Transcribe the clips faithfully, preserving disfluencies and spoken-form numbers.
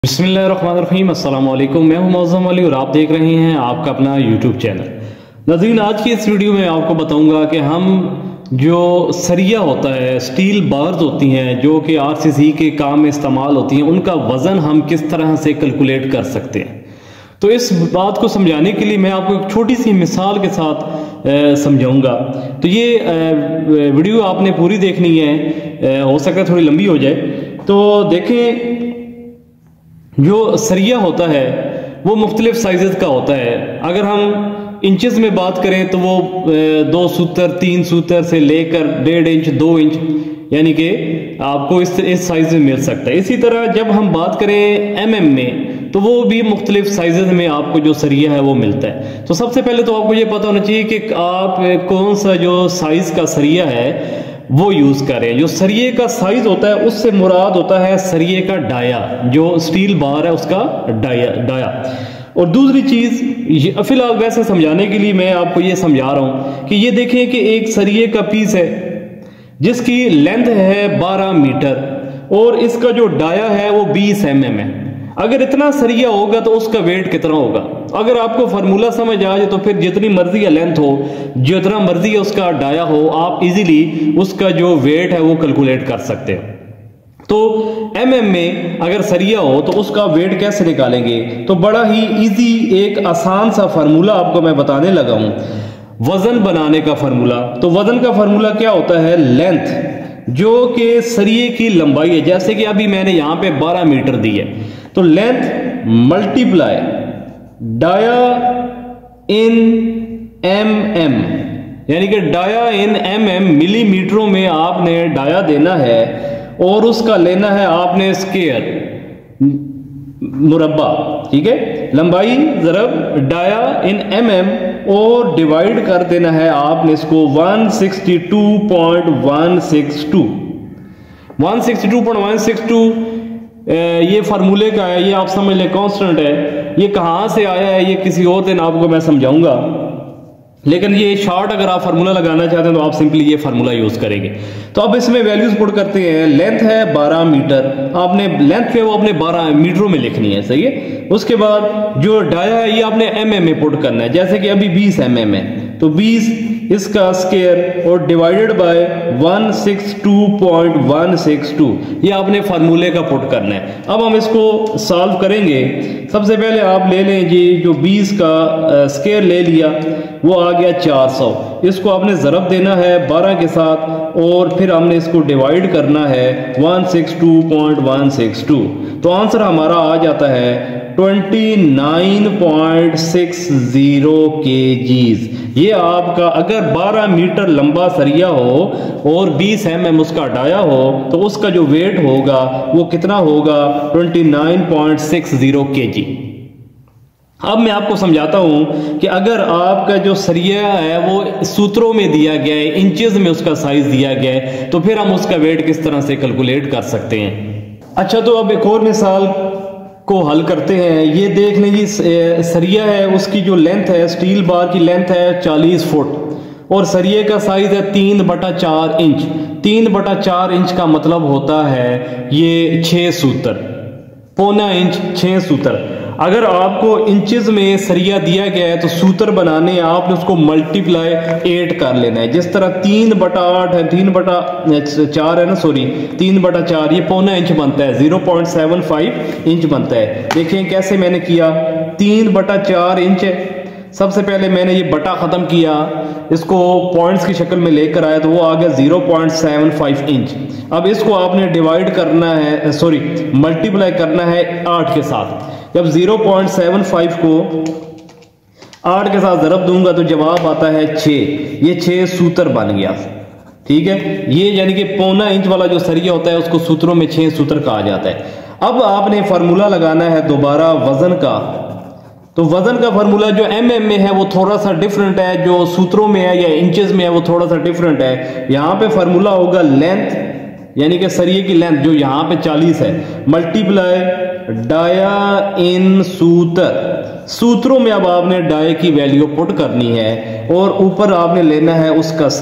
बिस्मिल्लाहिर्रहमानिर्रहीम, अस्सलाम वालेकुम। मैं हूं मौज़म अली और आप देख रहे हैं आपका अपना यूट्यूब चैनल। नाज़रीन, आज की इस वीडियो में आपको बताऊंगा कि हम जो सरिया होता है, स्टील बार्स होती हैं जो कि आरसीसी के काम में इस्तेमाल होती हैं, उनका वज़न हम किस तरह से कैलकुलेट कर सकते हैं। तो इस बात को समझाने के लिए मैं आपको एक छोटी सी मिसाल के साथ समझाऊंगा। तो ये आ, वीडियो आपने पूरी देखनी है, आ, हो सकता है थोड़ी लंबी हो जाए। तो देखें, जो सरिया होता है वो मुख्तलिफ साइज़ का होता है। अगर हम इंचेस में बात करें तो वो दो सूतर तीन सूतर से लेकर डेढ़ इंच दो इंच यानी कि आपको इस इस साइज में मिल सकता है। इसी तरह जब हम बात करें एमएम में तो वो भी मुख्तलिफ साइजेस में आपको जो सरिया है वो मिलता है। तो सबसे पहले तो आपको ये पता होना चाहिए कि आप कौन सा जो साइज का सरिया है वो यूज करें। जो सरिये का साइज होता है उससे मुराद होता है सरिये का डाया, जो स्टील बार है उसका डाया डाया। और दूसरी चीज, फिलहाल वैसे समझाने के लिए मैं आपको ये समझा रहा हूं कि ये देखें कि एक सरिये का पीस है जिसकी लेंथ है बारह मीटर और इसका जो डाया है वो बीस एम एम है। अगर इतना सरिया होगा तो उसका वेट कितना होगा? अगर आपको फार्मूला समझ आ जाए तो फिर जितनी मर्जी है लेंथ हो, जितना मर्जी है उसका डाया हो, आप इजीली उसका जो वेट है वो कैलकुलेट कर सकते हो। तो एमएम में अगर सरिया हो तो उसका वेट कैसे निकालेंगे? तो बड़ा ही इजी एक आसान सा फार्मूला आपको मैं बताने लगा हूं, वजन बनाने का फार्मूला। तो वजन का फार्मूला क्या होता है? लेंथ, जो कि सरिये की लंबाई है। जैसे कि अभी मैंने यहां पे बारह मीटर दी है, तो length multiply dia in M M, यानी कि डाया इन एम एम, मिलीमीटरों में आपने डाया देना है और उसका लेना है आपने स्क्वायर, मुरब्बा। ठीक है, लंबाई जरब डाया इन एम एम और डिवाइड कर देना है आपने इसको one sixty two point one six two. One sixty two point one six two ये फार्मूले का है, ये आप समझ लें कांस्टेंट है। ये कहां से आया है ये किसी और दिन आपको मैं समझाऊंगा, लेकिन ये शॉर्ट अगर आप फार्मूला लगाना चाहते हैं तो आप सिंपली ये फार्मूला यूज करेंगे। तो अब इसमें वैल्यूज पुट करते हैं। लेंथ है बारह मीटर, आपने लेंथ जो है वो अपने बारह मीटरों में लिखनी है, सही है। उसके बाद जो डाया है ये आपने एम एम में पुट करना है। जैसे कि अभी बीस एम एम है तो बीस इसका स्क्वायर और divided by one sixty two point one six two, ये आपने फार्मूले का पुट करना है। अब हम इसको सॉल्व करेंगे। सबसे पहले आप ले लें जी, जो बीस का स्क्वायर ले लिया वो आ गया चार सौ। इसको आपने ज़रब देना है बारह के साथ और फिर हमने इसको डिवाइड करना है one sixty two point one six two. तो आंसर हमारा आ जाता है twenty nine point six zero KGs. ये आपका अगर बारह मीटर लंबा सरिया हो और बीस एम एम उसका डाया हो तो उसका जो वेट होगा वो कितना होगा? Twenty nine point six zero KG. अब मैं आपको समझाता हूं कि अगर आपका जो सरिया है वो सूत्रों में दिया गया है, इंचेस में उसका साइज दिया गया है, तो फिर हम उसका वेट किस तरह से कैलकुलेट कर सकते हैं। अच्छा, तो अब एक और मिसाल को हल करते हैं। ये देख लें जी, सरिया है उसकी जो लेंथ है, स्टील बार की लेंथ है चालीस फुट और सरिये का साइज है तीन बटा चार इंच। तीन बटा चार इंच का मतलब होता है ये छह सूतर, पौना इंच छह सूतर। अगर आपको इंचेस में सरिया दिया गया है तो सूत्र बनाने आपने उसको मल्टीप्लाई एट कर लेना है। जिस तरह तीन बटा आठ है, तीन बटा चार है ना, सॉरी तीन बटा चार, ये पौना इंच बनता है, zero point seven five inch बनता है। देखें कैसे मैंने किया, तीन बटा चार इंच है। सबसे पहले मैंने ये बटा खत्म किया, इसको पॉइंट्स की शक्ल में लेकर आया तो वो आ गया zero point seven five inch. अब इसको आपने डिवाइड करना है, सॉरी मल्टीप्लाई करना है आठ के साथ। जब जीरो पॉइंट सेवन फाइव को आठ के साथ ज़रब दूंगा तो जवाब आता है छह। ये छह सूत्र बन गया। ठीक है, ये यानी कि पौना इंच वाला जो सरिया होता है उसको सूत्रों में छह सूत्र कहा जाता है। अब आपने फार्मूला लगाना है दोबारा वजन का। तो वजन का फार्मूला जो एम एम में है वो थोड़ा सा डिफरेंट है, जो सूत्रों में है या इंचेस में है वो थोड़ा सा डिफरेंट है। यहाँ पे फार्मूला होगा लेंथ, यानी कि सरिये की लेंथ जो यहाँ पे चालीस है, मल्टीप्लाई डाया इन सूत्र। सूत्रों में अब आपने डाया की वैल्यू पुट करनी है और ऊपर आपने लेना है उसका स्क्वायर।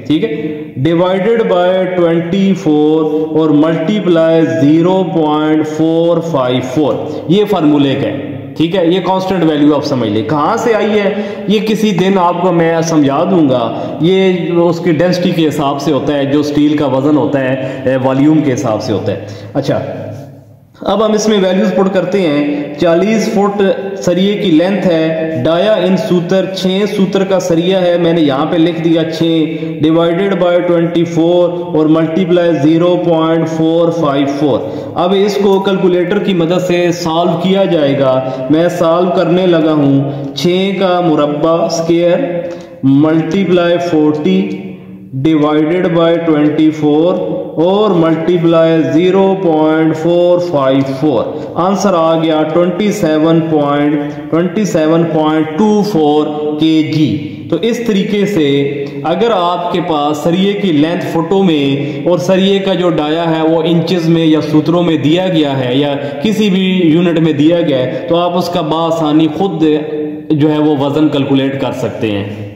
ठीक है, डिवाइडेड बाय ट्वेंटी फोर और multiply zero point four five four, ये फार्मूले का है। ठीक है, ये कांस्टेंट वैल्यू आप समझ लें। कहाँ से आई है ये किसी दिन आपको मैं समझा दूंगा। ये उसकी डेंसिटी के हिसाब से होता है, जो स्टील का वजन होता है वॉल्यूम के हिसाब से होता है। अच्छा, अब हम इसमें वैल्यूज पुट करते हैं। चालीस फुट सरिये की लेंथ है, डाया इन सूत्र छः सूत्र का सरिया है, मैंने यहाँ पे लिख दिया छः, डिवाइडेड बाय ट्वेंटी फोर और multiply zero point four five four. अब इसको कैलकुलेटर की मदद से सॉल्व किया जाएगा। मैं सॉल्व करने लगा हूँ। छः का मुरब्बा square multiply forty divided by twenty four और multiply zero point four five four, answer आ गया twenty seven point twenty seven point two four KG. तो इस तरीके से अगर आपके पास सरिये की लेंथ फुटों में और सरिये का जो डाया है वो इंचेस में या सूत्रों में दिया गया है या किसी भी यूनिट में दिया गया है, तो आप उसका बआसानी खुद जो है वो वजन कैलकुलेट कर सकते हैं।